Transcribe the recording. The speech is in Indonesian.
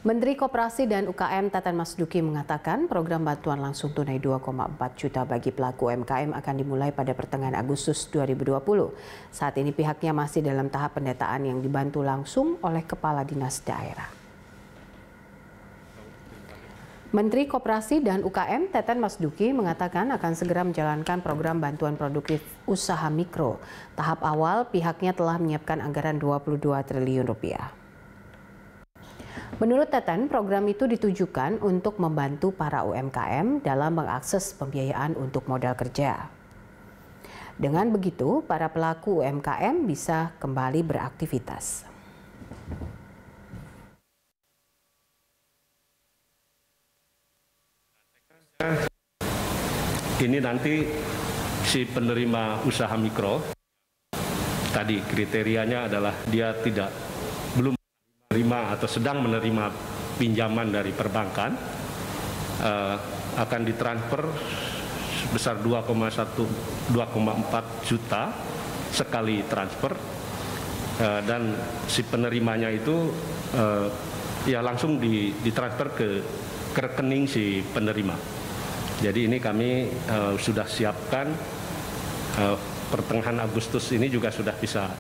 Menteri Koperasi dan UKM Teten Mas Duki mengatakan program bantuan langsung tunai 2,4 juta bagi pelaku UMKM akan dimulai pada pertengahan Agustus 2020. Saat ini pihaknya masih dalam tahap pendataan yang dibantu langsung oleh Kepala Dinas Daerah. Menteri Koperasi dan UKM Teten Mas Duki mengatakan akan segera menjalankan program bantuan produktif usaha mikro. Tahap awal pihaknya telah menyiapkan anggaran 22 triliun rupiah. Menurut Teten, program itu ditujukan untuk membantu para UMKM dalam mengakses pembiayaan untuk modal kerja. Dengan begitu, para pelaku UMKM bisa kembali beraktivitas. Ini nanti si penerima usaha mikro, tadi kriterianya adalah dia belum menerima atau sedang menerima pinjaman dari perbankan, akan ditransfer sebesar 2,4 juta sekali transfer, dan si penerimanya itu ya langsung ditransfer ke rekening si penerima. Jadi ini kami sudah siapkan, pertengahan Agustus ini juga sudah bisa